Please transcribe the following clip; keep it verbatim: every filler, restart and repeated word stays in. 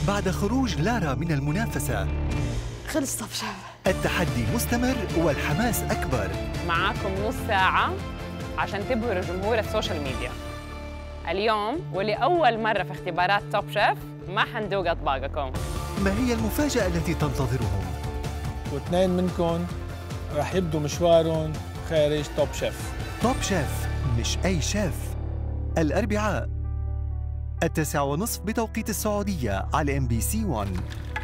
بعد خروج لارا من المنافسة. خلص طب شاف. التحدي مستمر والحماس أكبر. معاكم نص ساعة عشان تبهروا جمهور السوشيال ميديا. اليوم ولأول مرة في اختبارات توب شيف ما حندوق أطباقكم. ما هي المفاجأة التي تنتظرهم؟ واثنين منكم رح يبدوا مشوارهم خارج توب شيف. توب شيف مش أي شيف. الأربعاء التاسعة ونصف بتوقيت السعودية على إم بي سي واحد.